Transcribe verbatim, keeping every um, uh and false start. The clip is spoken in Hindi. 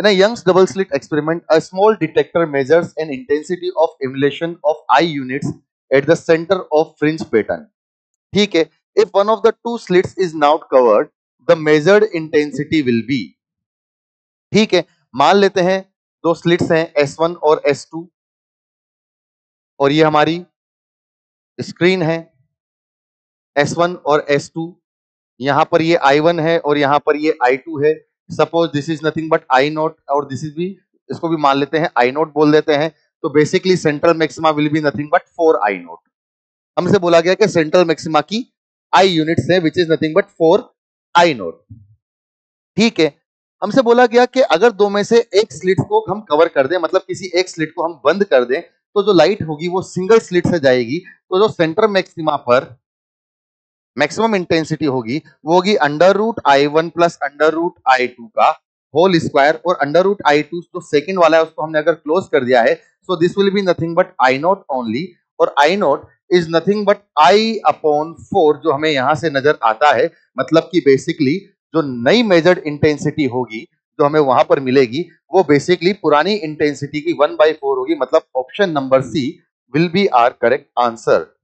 In a Young's double slit experiment, a small detector measures an intensity of emulation of I units at the center of fringe pattern. ठीक है, if one of the two slits is now covered, the measured intensity will be. ठीक है, मान लेते हैं दो स्लिट्स हैं एस वन और एस टू, और ये हमारी स्क्रीन है एस वन और एस टू, यहां पर ये आई वन है और यहां पर ये आई टू है. Suppose this is nothing but I not, और दिस इज भी, इसको भी मान लेते हैं आई नॉट बोल देते हैं. तो basically central maxima will be nothing but four I not. हमसे बोला गया कि सेंट्रल मैक्सिमा की आई यूनिट्स है which is nothing but four I not. ठीक है, हमसे बोला गया कि अगर दो में से एक स्लिट को हम कवर कर दें, मतलब किसी एक स्लिट को हम बंद कर दें, तो जो लाइट होगी वो सिंगल स्लिट से जाएगी. तो जो सेंटर मैक्सिमा पर मैक्सिमम इंटेंसिटी होगी वो होगी under root I one plus under root I two का होल स्क्वायर, और अंडर रूट आई टू जो सेकेंड वाला है उसको हमने अगर क्लोज कर दिया है, so this will be nothing but I not only, और I not is nothing but I upon four जो हमें यहां से नजर आता है. मतलब कि बेसिकली जो नई मेजर्ड इंटेंसिटी होगी जो हमें वहां पर मिलेगी वो बेसिकली पुरानी इंटेंसिटी की वन बाई फोर होगी. मतलब option number C will be our correct answer.